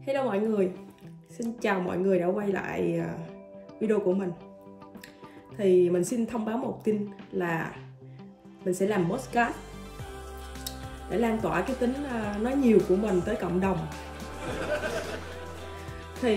Hello mọi người, xin chào mọi người đã quay lại video của mình. Thì mình xin thông báo một tin là mình sẽ làm podcast để lan tỏa cái tính nói nhiều của mình tới cộng đồng. Thì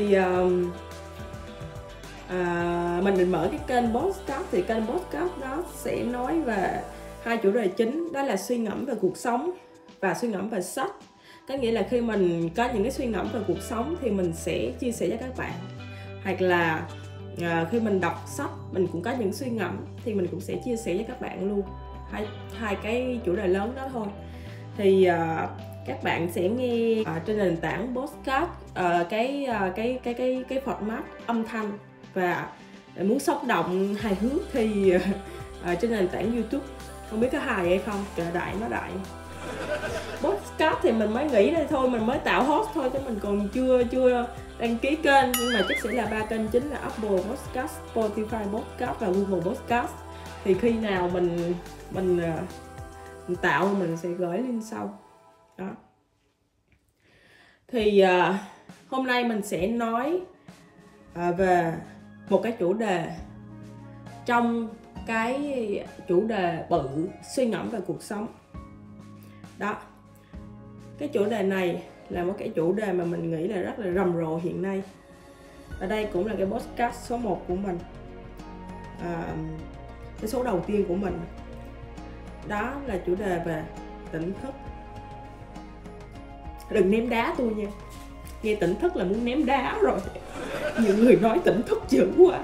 mình định mở cái kênh podcast, thì kênh podcast đó sẽ nói về hai chủ đề chính, đó là suy ngẫm về cuộc sống và suy ngẫm về sách. Có nghĩa là khi mình có những cái suy ngẫm về cuộc sống thì mình sẽ chia sẻ cho các bạn, hoặc là khi mình đọc sách mình cũng có những suy ngẫm thì mình cũng sẽ chia sẻ với các bạn luôn. Hai cái chủ đề lớn đó thôi. Thì các bạn sẽ nghe trên nền tảng podcast cái format âm thanh, và muốn sống động hài hước thì trên nền tảng YouTube. Không biết có hài hay không, trời đại nó đại. Podcast thì mình mới nghĩ đây thôi, mình mới tạo host thôi chứ mình còn chưa đăng ký kênh, nhưng mà chắc sẽ là ba kênh chính là Apple Podcast, Spotify Podcast và Google Podcast. Thì khi nào mình tạo mình sẽ gửi lên sau đó. Thì hôm nay mình sẽ nói về một cái chủ đề trong cái chủ đề bự suy ngẫm về cuộc sống đó. Cái chủ đề này là một cái chủ đề mà mình nghĩ là rất là rầm rộ hiện nay, và đây cũng là cái podcast số 1 của mình, cái số đầu tiên của mình. Đó là chủ đề về tỉnh thức. Đừng ném đá tôi nha, nghe tỉnh thức là muốn ném đá rồi. Nhiều người nói tỉnh thức dữ quá.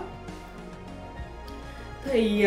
Thì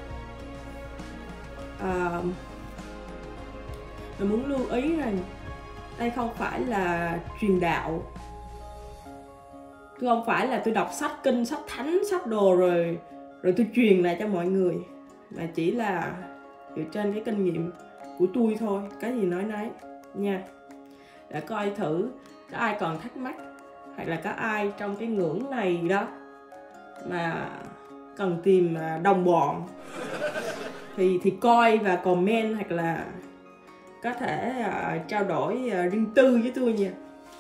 mình muốn lưu ý rằng đây không phải là truyền đạo. Tôi không phải là tôi đọc sách kinh, sách thánh, sách đồ rồi tôi truyền lại cho mọi người, mà chỉ là dựa trên cái kinh nghiệm của tôi thôi. Cái gì nói nấy nha, để coi thử có ai còn thắc mắc, hoặc là có ai trong cái ngưỡng này đó mà cần tìm đồng bọn thì coi và comment, hoặc là có thể trao đổi riêng tư với tôi nha.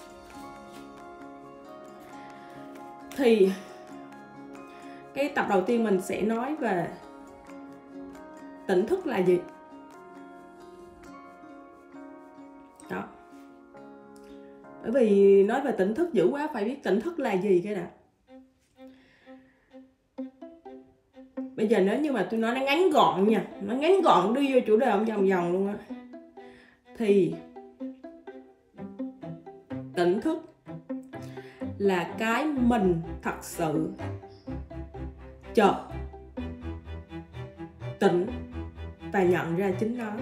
Thì cái tập đầu tiên mình sẽ nói về tỉnh thức là gì đó. Bởi vì nói về tỉnh thức dữ quá, phải biết tỉnh thức là gì cái đã. Bây giờ nếu như mà tôi nói nó ngắn gọn nha, nó ngắn gọn đi vô chủ đề ông vòng vòng luôn á, thì tỉnh thức là cái mình thật sự chợt tỉnh và nhận ra chính nó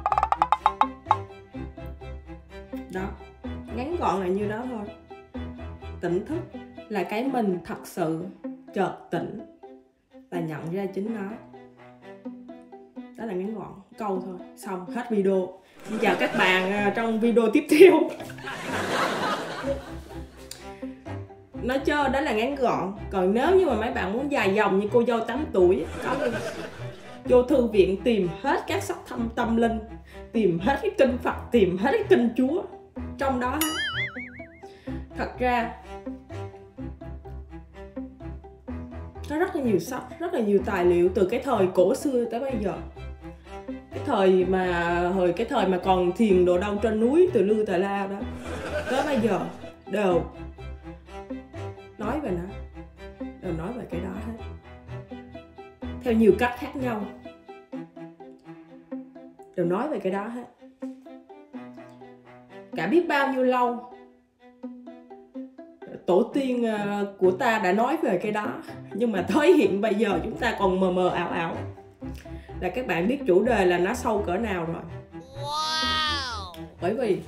đó. Ngắn gọn là như đó thôi. Tỉnh thức là cái mình thật sự chợt tỉnh và nhận ra chính nó. Đó là ngắn gọn câu thôi, xong hết video. Xin chào các bạn trong video tiếp theo. Nói chơi đó là ngắn gọn. Còn nếu như mà mấy bạn muốn dài dòng như cô dâu 8 tuổi, có luôn. Vô thư viện tìm hết các sách tâm linh, tìm hết cái kinh Phật, tìm hết cái kinh Chúa trong đó hết. Thật ra có rất là nhiều sách, rất là nhiều tài liệu từ cái thời cổ xưa tới bây giờ. Cái thời mà còn thiền đồ đâu trên núi từ Lư Tà La đó, tới bây giờ đều nói về nó, đều nói về cái đó hết, theo nhiều cách khác nhau, đều nói về cái đó hết. Cả biết bao nhiêu lâu tổ tiên của ta đã nói về cái đó, nhưng mà tới hiện bây giờ chúng ta còn mờ mờ ảo ảo. Là các bạn biết chủ đề là nó sâu cỡ nào rồi. Wow. Bởi vì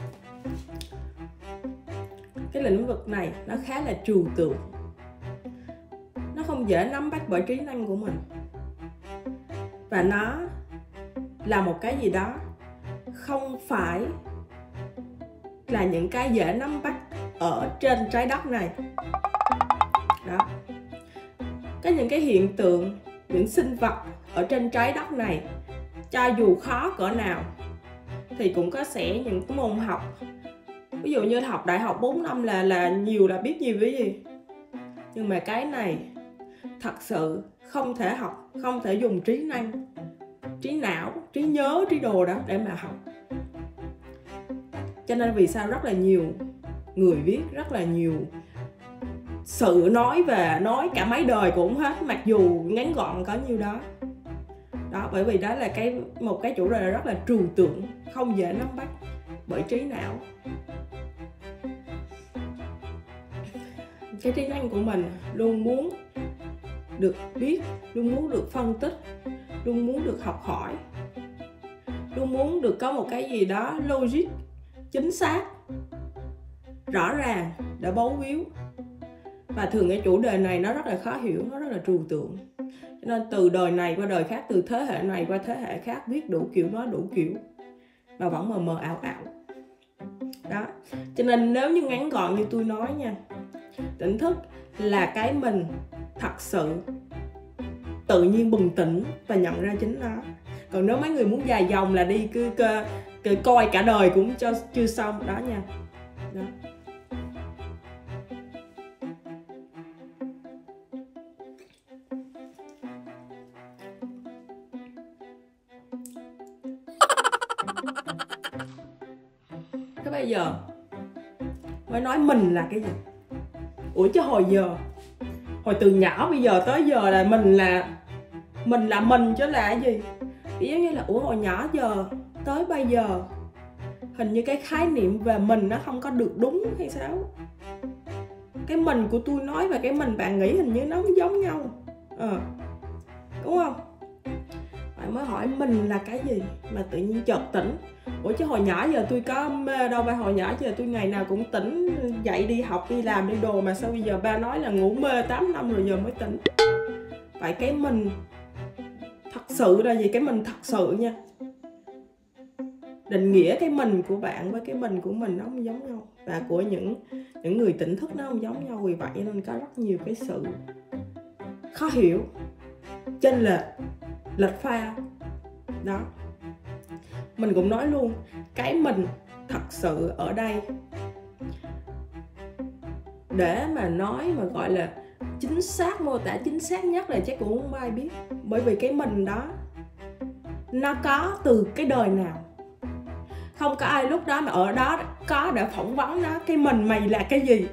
cái lĩnh vực này nó khá là trừu tượng, nó không dễ nắm bắt bởi trí năng của mình, và nó là một cái gì đó không phải là những cái dễ nắm bắt ở trên trái đất này đó. Có những cái hiện tượng, những sinh vật ở trên trái đất này, cho dù khó cỡ nào thì cũng có sẽ những cái môn học Ví dụ như học đại học 4 năm là nhiều, là biết nhiều cái gì. Nhưng mà cái này thật sự không thể học, không thể dùng trí năng, trí não, trí nhớ, trí đồ đó để mà học. Cho nên vì sao rất là nhiều người viết rất là nhiều sự nói về, nói cả mấy đời cũng không hết, mặc dù ngắn gọn có nhiêu đó. Đó, bởi vì đó là một cái chủ đề rất là trừu tượng, không dễ nắm bắt bởi trí não. Cái trí năng của mình luôn muốn được biết, luôn muốn được phân tích, luôn muốn được học hỏi, luôn muốn được có một cái gì đó logic, chính xác, rõ ràng để bấu víu. Và thường cái chủ đề này nó rất là khó hiểu, nó rất là trừu tượng. Cho nên từ đời này qua đời khác, từ thế hệ này qua thế hệ khác, viết đủ kiểu, nói đủ kiểu mà vẫn mờ mờ ảo ảo. Đó. Cho nên nếu như ngắn gọn như tôi nói nha, tỉnh thức là cái mình thật sự tự nhiên bừng tỉnh và nhận ra chính nó. Còn nếu mấy người muốn dài dòng là đi cứ coi cả đời cũng chưa xong đó nha. Đó. Thế bây giờ mới nói mình là cái gì? Ủa chứ hồi từ nhỏ bây giờ tới giờ là mình chứ là cái gì? Ý giống như là hồi nhỏ giờ tới bây giờ hình như cái khái niệm về mình nó không có được đúng hay sao? Cái mình của tôi nói và cái mình bạn nghĩ hình như nó không giống nhau. Đúng không? Bạn mới hỏi mình là cái gì mà tự nhiên chợt tỉnh. Ủa chứ hồi nhỏ giờ tôi có mê đâu, ba hồi nhỏ giờ tôi ngày nào cũng tỉnh, dậy đi học, đi làm, đi đồ, mà sao bây giờ ba nói là ngủ mê 8 năm rồi giờ mới tỉnh. Vậy cái mình thật sự là gì? Cái mình thật sự nha, định nghĩa cái mình của bạn với cái mình của mình nó không giống nhau, và của những người tỉnh thức nó không giống nhau. Vì vậy nên có rất nhiều cái sự khó hiểu, chênh lệch pha. Đó. Mình cũng nói luôn, cái mình thật sự ở đây để mà nói mà gọi là chính xác, mô tả chính xác nhất là chắc cũng không ai biết. Bởi vì cái mình đó nó có từ cái đời nào, không có ai lúc đó mà ở đó có để phỏng vấn nó. Cái mình mày là cái gì?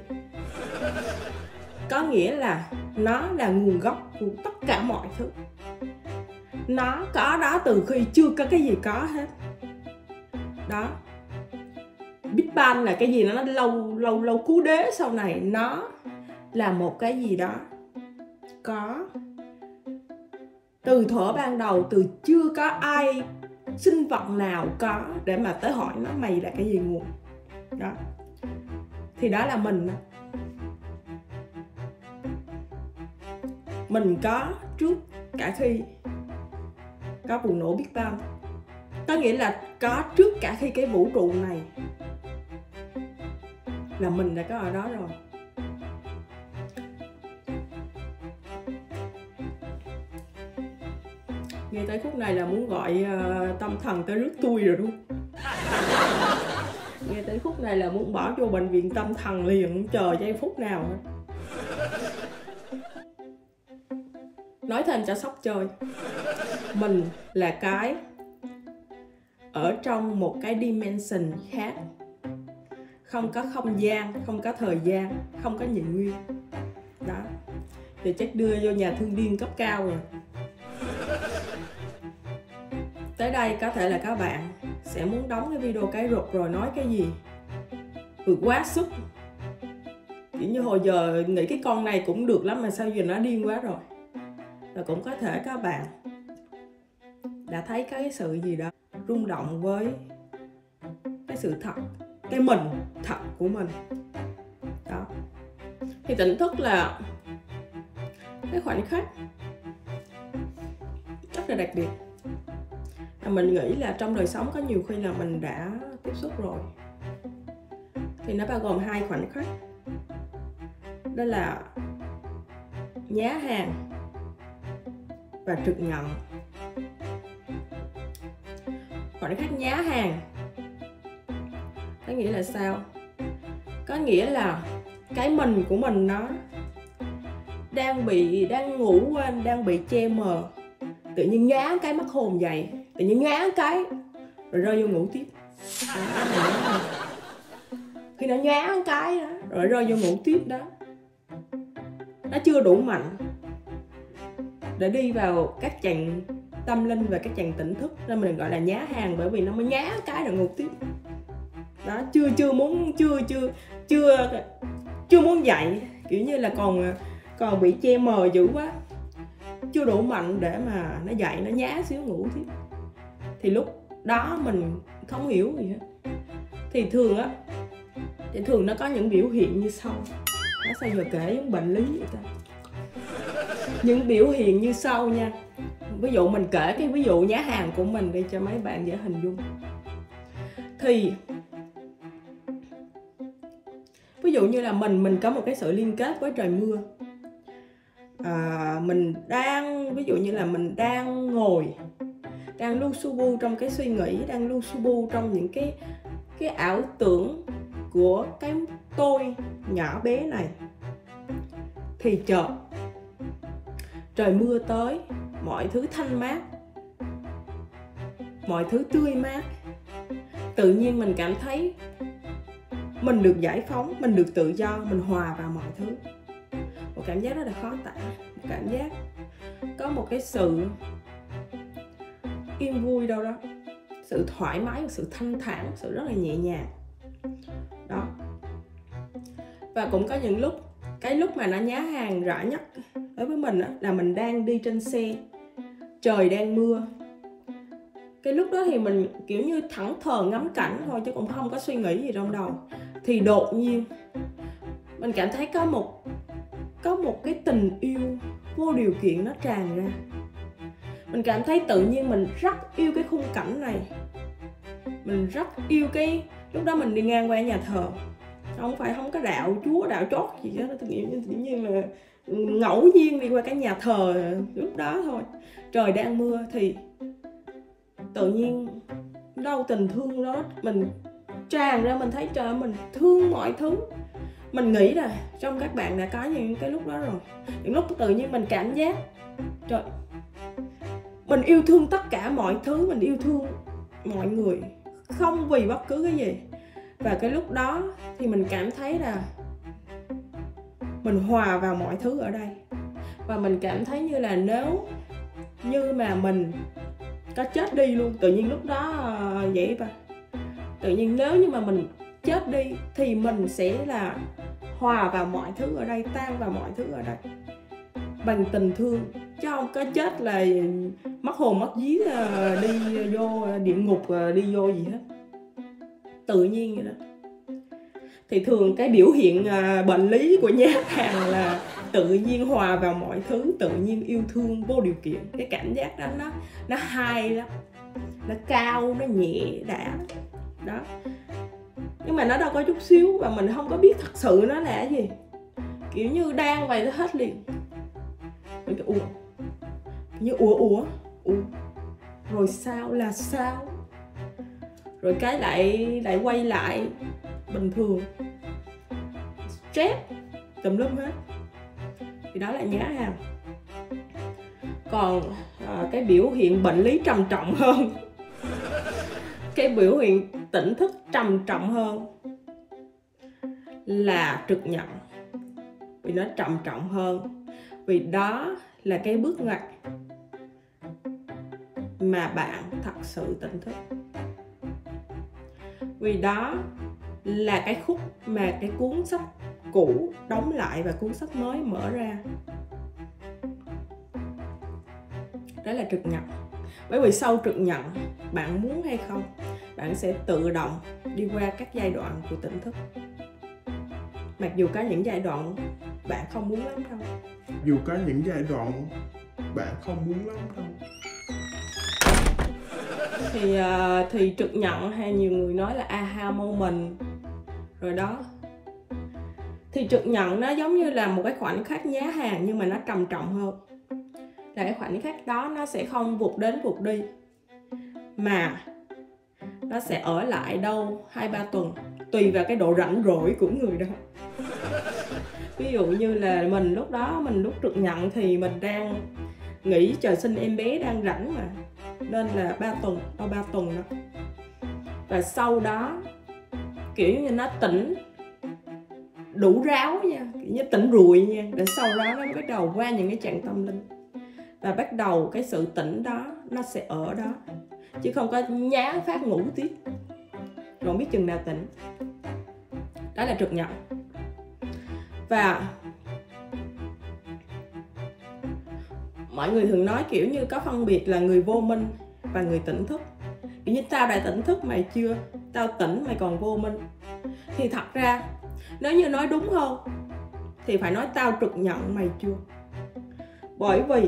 Có nghĩa là nó là nguồn gốc của tất cả mọi thứ. Nó có đó từ khi chưa có cái gì có hết. Đó. Big Bang là cái gì? Nó lâu cú đế sau này. Nó là một cái gì đó có từ thuở ban đầu, từ chưa có ai, sinh vật nào có để mà tới hỏi nó mày là cái gì nguồn. Đó. Thì đó là mình. Mình có trước cả khi có vụ nổ Big Bang. Có nghĩa là có trước cả khi cái vũ trụ này là mình đã có ở đó rồi. Nghe tới khúc này là muốn gọi tâm thần tới rước tôi rồi đúng không? Nghe tới khúc này là muốn bỏ vô bệnh viện tâm thần liền, chờ giây phút nào hết. Nói thêm cho sốc chơi, mình là cái ở trong một cái dimension khác, không có không gian, không có thời gian, không có nhị nguyên. Đó. Thì chắc đưa vô nhà thương điên cấp cao rồi. Tới đây có thể là các bạn sẽ muốn đóng cái video cái rụt rồi nói cái gì vượt quá sức. Kiểu như hồi giờ nghĩ cái con này cũng được lắm mà sao giờ nó điên quá rồi. Và cũng có thể các bạn đã thấy cái sự gì đó rung động với cái sự thật, cái mình thật của mình. Đó. Thì tỉnh thức là cái khoảnh khắc rất là đặc biệt. Và mình nghĩ là trong đời sống có nhiều khi là mình đã tiếp xúc rồi. Thì nó bao gồm 2 khoảnh khắc. Đó là nhá hàng và trực nhận. Khoảnh khắc nhá hàng có nghĩa là sao? Có nghĩa là cái mình của mình nó đang ngủ quên, đang bị che mờ. Tự nhiên ngá cái mất hồn dậy, tự nhiên ngá cái rồi rơi vô ngủ tiếp. Khi nó ngá cái đó rồi rơi vô ngủ tiếp đó, nó chưa đủ mạnh để đi vào các chặng tâm linh và các chặng tỉnh thức, nên mình gọi là nhá hàng, bởi vì nó mới ngá cái rồi ngủ tiếp đó. Chưa muốn dậy, kiểu như là còn bị che mờ dữ quá, chưa đủ mạnh để mà nó dậy, nó nhá xíu ngủ tiếp. Thì lúc đó mình không hiểu gì hết. Thì thường nó có những biểu hiện như sau. Nó sao giờ kể những bệnh lý vậy ta? Những biểu hiện như sau nha. Ví dụ mình kể cái ví dụ nhá hàng của mình đi cho mấy bạn dễ hình dung. Thì ví dụ như là mình có một cái sự liên kết với trời mưa. Ví dụ như là mình đang ngồi, đang lu su bu trong cái suy nghĩ, đang lu su bu trong những cái ảo tưởng của cái tôi nhỏ bé này. Thì chợt trời mưa tới, mọi thứ thanh mát, mọi thứ tươi mát. Tự nhiên mình cảm thấy mình được giải phóng, mình được tự do, mình hòa vào mọi thứ. Một cảm giác rất là khó tả, một cảm giác có một cái sự yên vui đâu đó, sự thoải mái, sự thanh thản, sự rất là nhẹ nhàng đó. Và cũng có những lúc, cái lúc mà nó nhá hàng rõ nhất đối với mình là mình đang đi trên xe, trời đang mưa. Cái lúc đó thì mình kiểu như thẫn thờ ngắm cảnh thôi, chứ cũng không có suy nghĩ gì trong đầu. Thì đột nhiên mình cảm thấy có một cái tình yêu vô điều kiện nó tràn ra. Mình cảm thấy tự nhiên mình rất yêu cái khung cảnh này. Mình rất yêu lúc đó mình đi ngang qua nhà thờ, không có đạo chúa, đạo chót gì đó, tự nhiên là ngẫu nhiên đi qua cái nhà thờ lúc đó thôi. Trời đang mưa thì tự nhiên đâu tình thương đó mình tràn ra. Mình thấy trời, mình thương mọi thứ. Mình nghĩ là trong các bạn đã có những cái lúc đó rồi. Những lúc tự nhiên mình cảm giác trời, mình yêu thương tất cả mọi thứ, mình yêu thương mọi người, không vì bất cứ cái gì. Và cái lúc đó thì mình cảm thấy là mình hòa vào mọi thứ ở đây. Và mình cảm thấy như là nếu như mà mình có chết đi luôn, tự nhiên lúc đó vậy và tự nhiên nếu như mà mình chết đi thì mình sẽ là hòa vào mọi thứ ở đây, tan vào mọi thứ ở đây bằng tình thương, chứ không có chết là mất hồn mất vía, đi vô địa ngục, đi vô gì hết. Tự nhiên vậy đó. Thì thường cái biểu hiện bệnh lý của nhá hàng là tự nhiên hòa vào mọi thứ, tự nhiên yêu thương vô điều kiện. Cái cảm giác đó nó hay lắm, nó cao, nó nhẹ đã đó. Nhưng mà nó đâu có chút xíu, và mình không có biết thật sự nó là cái gì. Kiểu như đang vậy nó hết liền. Mình kiểu ủa rồi sao là sao, rồi cái lại quay lại bình thường, stress tùm lum hết. Thì đó là nhá hàng. Còn cái biểu hiện bệnh lý trầm trọng hơn, cái biểu hiện tỉnh thức trầm trọng hơn là trực nhận. Vì nó trầm trọng hơn, vì đó là cái bước ngoặt mà bạn thật sự tỉnh thức. Vì đó là cái khúc mà cái cuốn sách cũ đóng lại và cuốn sách mới mở ra. Đó là trực nhận. Bởi vì sau trực nhận, bạn muốn hay không, bạn sẽ tự động đi qua các giai đoạn của tỉnh thức. Mặc dù có những giai đoạn bạn không muốn lắm đâu. Dù có những giai đoạn bạn không muốn lắm đâu. Thì trực nhận hay nhiều người nói là aha moment rồi đó. Thì trực nhận nó giống như là một cái khoảnh khắc nhá hàng, nhưng mà nó trầm trọng hơn. Là cái khoảnh khắc đó nó sẽ không vụt đến vụt đi, mà nó sẽ ở lại đâu 2-3 tuần tùy vào cái độ rảnh rỗi của người đó. Ví dụ như là mình lúc trực nhận thì mình đang nghĩ trời sinh em bé đang rảnh mà, nên là 3 tuần đó. Và sau đó kiểu như nó tỉnh đủ ráo nha, kiểu như tỉnh rùi nha, để sau đó nó bắt đầu qua những cái trạng tâm linh. Và bắt đầu cái sự tỉnh đó nó sẽ ở đó, chứ không có nhá phát ngủ tiếp rồi không biết chừng nào tỉnh. Đó là trực nhận. Và mọi người thường nói kiểu như có phân biệt là người vô minh và người tỉnh thức. Kiểu như tao đã tỉnh thức mày chưa, tao tỉnh mày còn vô minh. Thì thật ra nếu như nói đúng hơn thì phải nói tao trực nhận mày chưa. Bởi vì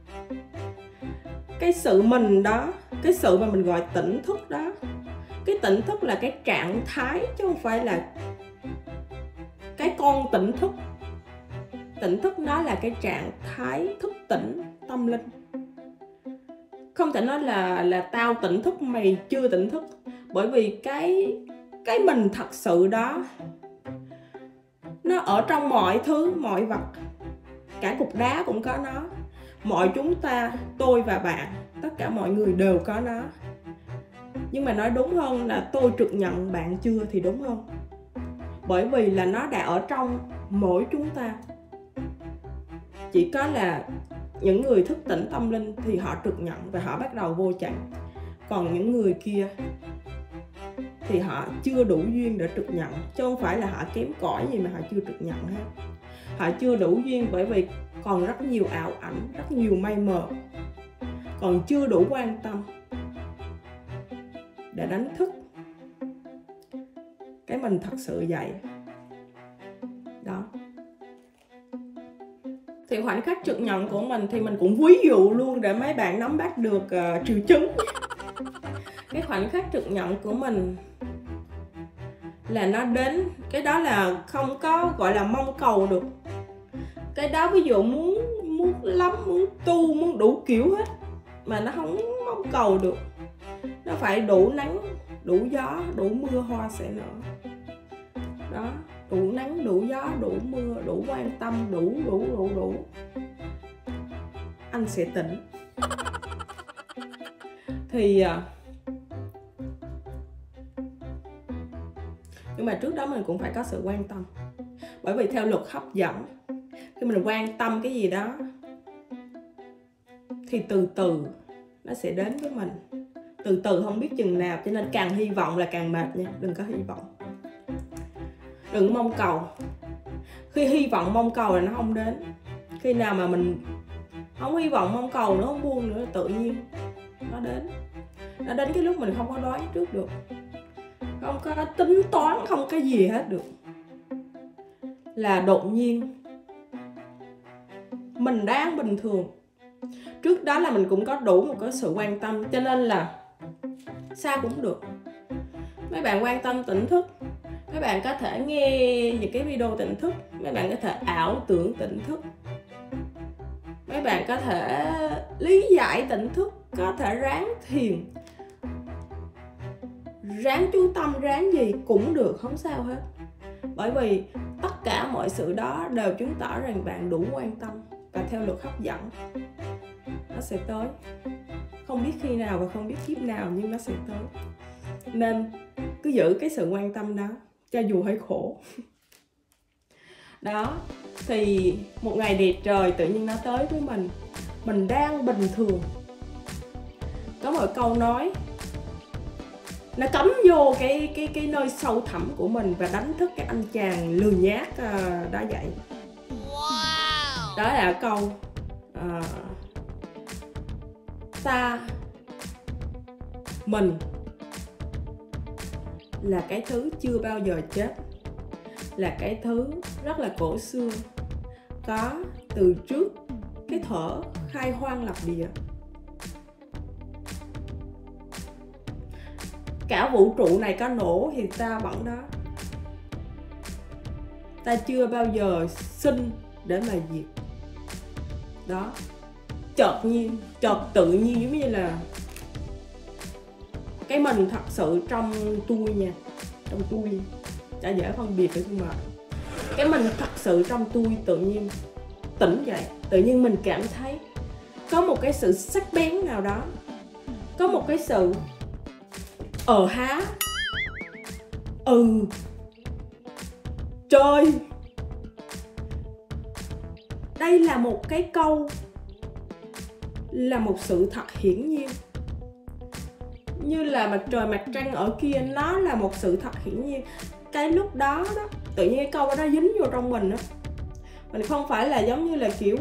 cái sự mình đó, cái sự mà mình gọi tỉnh thức đó, cái tỉnh thức là cái trạng thái chứ không phải là cái con tỉnh thức. Tỉnh thức nó là cái trạng thái thức tỉnh tâm linh. Không thể nói là tao tỉnh thức mày chưa tỉnh thức. Bởi vì cái mình thật sự đó nó ở trong mọi thứ, mọi vật. Cả cục đá cũng có nó. Mọi chúng ta, tôi và bạn, tất cả mọi người đều có nó. Nhưng mà nói đúng hơn là tôi trực nhận bạn chưa thì đúng hơn. Bởi vì là nó đã ở trong mỗi chúng ta. Chỉ có là những người thức tỉnh tâm linh thì họ trực nhận và họ bắt đầu vô trạng. Còn những người kia thì họ chưa đủ duyên để trực nhận. Chứ không phải là họ kém cỏi gì mà họ chưa trực nhận hết. Họ chưa đủ duyên bởi vì còn rất nhiều ảo ảnh, rất nhiều mây mờ. Còn chưa đủ quan tâm để đánh thức cái mình thật sự dậy. Đó. Thì khoảnh khắc trực nhận của mình thì mình cũng ví dụ luôn để mấy bạn nắm bắt được triệu chứng. Cái khoảnh khắc trực nhận của mình là nó đến, cái đó là không có gọi là mong cầu được. Cái đó ví dụ muốn lắm, muốn tu, muốn đủ kiểu hết mà nó không mong cầu được. Nó phải đủ nắng, đủ gió, đủ mưa hoa sẽ nở. Đó, đủ nắng, đủ gió, đủ mưa, đủ quan tâm, đủ anh sẽ tỉnh. Thì nhưng mà trước đó mình cũng phải có sự quan tâm. Bởi vì theo luật hấp dẫn, khi mình quan tâm cái gì đó thì từ từ nó sẽ đến với mình. Từ từ không biết chừng nào, cho nên càng hy vọng là càng mệt nha. Đừng có hy vọng, đừng mong cầu. Khi hy vọng mong cầu là nó không đến. Khi nào mà mình không hy vọng mong cầu, nó không buông nữa, tự nhiên nó đến. Nó đến cái lúc mình không có đoán trước được, không có tính toán, không có gì hết được. Là đột nhiên mình đang bình thường. Trước đó là mình cũng có đủ một cái sự quan tâm, cho nên là sao cũng được. Mấy bạn quan tâm tỉnh thức, mấy bạn có thể nghe những cái video tỉnh thức, mấy bạn có thể ảo tưởng tỉnh thức, mấy bạn có thể lý giải tỉnh thức, có thể ráng thiền, ráng chú tâm, ráng gì cũng được, không sao hết. Bởi vì tất cả mọi sự đó đều chứng tỏ rằng bạn đủ quan tâm. Và theo luật hấp dẫn, nó sẽ tới. Không biết khi nào và không biết kiếp nào, nhưng nó sẽ tới. Nên cứ giữ cái sự quan tâm đó, cho dù hơi khổ. Đó, thì một ngày đẹp trời tự nhiên nó tới với mình. Mình đang bình thường. Có một câu nói nó cắm vô cái nơi sâu thẳm của mình và đánh thức cái anh chàng lười nhác đó dậy. Wow. Đó là câu ta, mình là cái thứ chưa bao giờ chết, là cái thứ rất là cổ xưa, có từ trước cái thuở khai hoang lập địa. Cả vũ trụ này có nổ thì ta vẫn đó. Ta chưa bao giờ sinh để mà diệt. Đó, chợt nhiên, chợt tự nhiên, giống như là cái mình thật sự trong tôi nha, trong tôi chả dễ phân biệt được. Nhưng mà cái mình thật sự trong tôi tự nhiên tỉnh dậy, tự nhiên mình cảm thấy có một cái sự sắc bén nào đó, có một cái sự há, trời, đây là một cái câu, là một sự thật hiển nhiên. Như là mặt trời mặt trăng ở kia, nó là một sự thật hiển nhiên. Cái lúc đó đó, tự nhiên cái câu đó nó dính vô trong mình á. Mình không phải là giống như là kiểu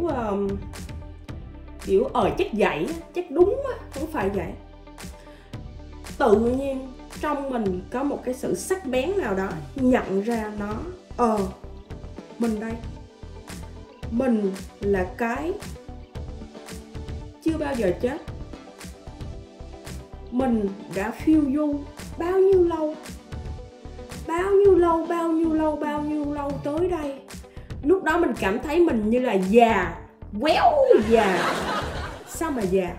chắc vậy, chắc đúng á, không phải vậy. Tự nhiên trong mình có một cái sự sắc bén nào đó, nhận ra nó, mình đây, mình là cái chưa bao giờ chết. Mình đã phiêu du bao nhiêu lâu tới đây. Lúc đó mình cảm thấy mình như là già, quéo già. Sao mà già?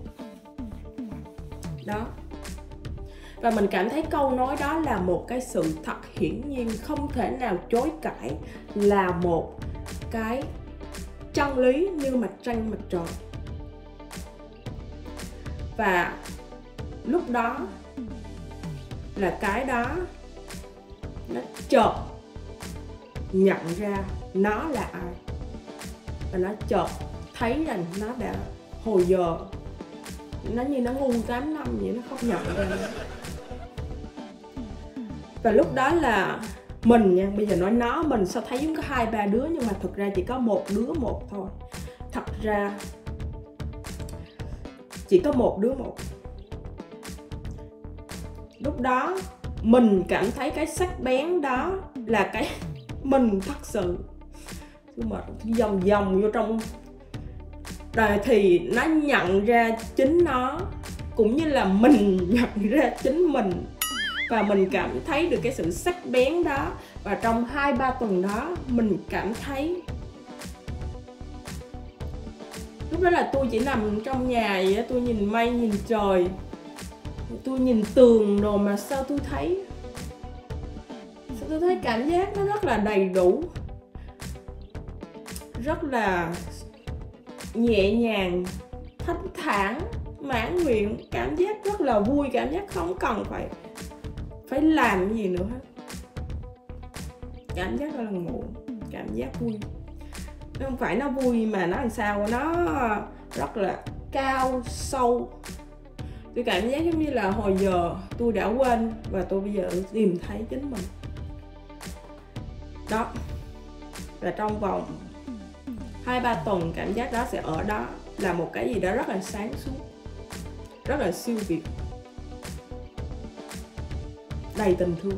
Đó. Và mình cảm thấy câu nói đó là một cái sự thật hiển nhiên, không thể nào chối cãi, là một cái chân lý như mặt trăng mặt trời. Và lúc đó là cái đó nó chợt nhận ra nó là ai. Và nó chợt thấy rằng nó đã hồi giờ nó như nó ngu 8 năm vậy, nó không nhận ra nữa. Và lúc đó là mình nha, bây giờ nói nó, mình sao thấy giống có 2-3 đứa, nhưng mà thực ra chỉ có một đứa một thôi. Thật ra chỉ có một đứa một. Lúc đó mình cảm thấy cái sắc bén đó là cái mình thật sự. Nhưng mà vòng vô trong rồi thì nó nhận ra chính nó, cũng như là mình nhận ra chính mình. Và mình cảm thấy được cái sự sắc bén đó. Và trong 2-3 tuần đó mình cảm thấy, lúc đó là tôi chỉ nằm trong nhà vậy đó, tôi nhìn mây, nhìn trời, tôi nhìn tường rồi mà sao tôi thấy cảm giác nó rất là đầy đủ, rất là nhẹ nhàng, thanh thản, mãn nguyện, cảm giác rất là vui, cảm giác không cần phải làm gì nữa hết. Cảm giác rất là ngủ, cảm giác vui. Không phải nó vui mà nó làm sao, nó rất là cao, sâu. Tôi cảm giác giống như là hồi giờ tôi đã quên và tôi bây giờ tìm thấy chính mình. Đó. Và trong vòng 2-3 tuần cảm giác đó sẽ ở đó, là một cái gì đó rất là sáng suốt, rất là siêu việt, đầy tình thương.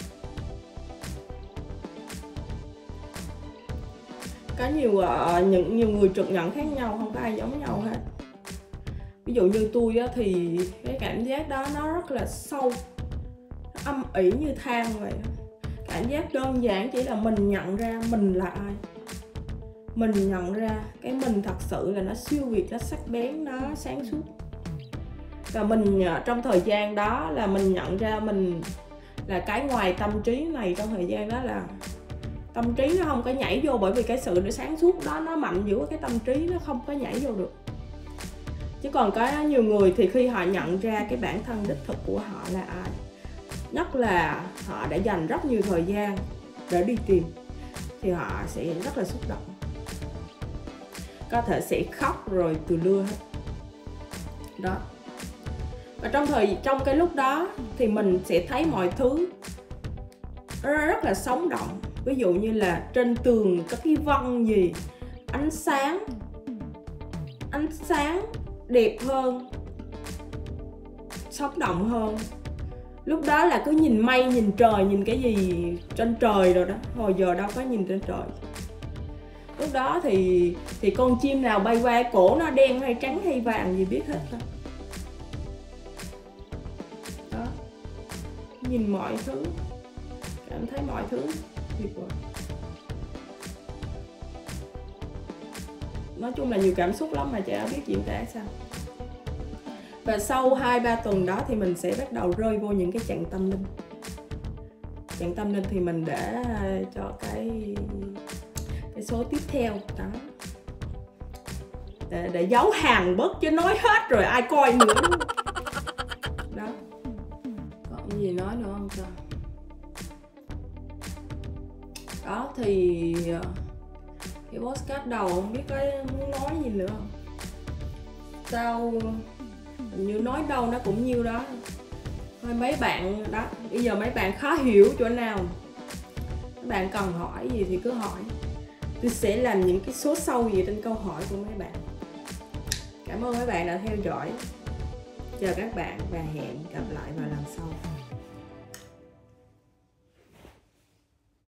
Có nhiều người trực nhận khác nhau, không có ai giống nhau hết. Ví dụ như tôi á, thì cái cảm giác đó nó rất là sâu, nó âm ỉ như than vậy. Cảm giác đơn giản chỉ là mình nhận ra mình là ai. Mình nhận ra cái mình thật sự là nó siêu việt, nó sắc bén, nó sáng suốt. Và mình trong thời gian đó là mình nhận ra mình là cái ngoài tâm trí này. Trong thời gian đó là tâm trí nó không có nhảy vô, bởi vì cái sự nó sáng suốt đó nó mạnh giữa cái tâm trí, nó không có nhảy vô được. Chứ còn có nhiều người thì khi họ nhận ra cái bản thân đích thực của họ là ai, nhất là họ đã dành rất nhiều thời gian để đi tìm, thì họ sẽ rất là xúc động, có thể sẽ khóc rồi từ lưa hết. Đó. Và trong cái lúc đó thì mình sẽ thấy mọi thứ rất là sống động. Ví dụ như là trên tường có cái vân gì, ánh sáng đẹp hơn, sống động hơn. Lúc đó là cứ nhìn mây, nhìn trời, nhìn cái gì trên trời rồi đó. Hồi giờ đâu có nhìn trên trời. Lúc đó thì con chim nào bay qua, cổ nó đen hay trắng hay vàng gì biết hết đó. Đó. Nhìn mọi thứ, cảm thấy mọi thứ tuyệt vời. Nói chung là nhiều cảm xúc lắm mà chả biết diễn tả sao. Và sau 2-3 tuần đó thì mình sẽ bắt đầu rơi vô những cái trạng tâm linh. bạn tâm linh thì mình để cho cái số tiếp theo đó, để giấu hàng bớt chứ nói hết rồi ai coi nữa. Đó, còn gì nói nữa không ta? Đó thì cái podcast đầu không biết có muốn nói gì nữa không? Sao như nói đâu nó cũng nhiêu đó thôi. Mấy bạn đó, bây giờ mấy bạn khó hiểu chỗ nào, mấy bạn cần hỏi gì thì cứ hỏi, tôi sẽ làm những cái số sâu gì trên câu hỏi của mấy bạn. Cảm ơn mấy bạn đã theo dõi, chào các bạn và hẹn gặp lại vào lần sau.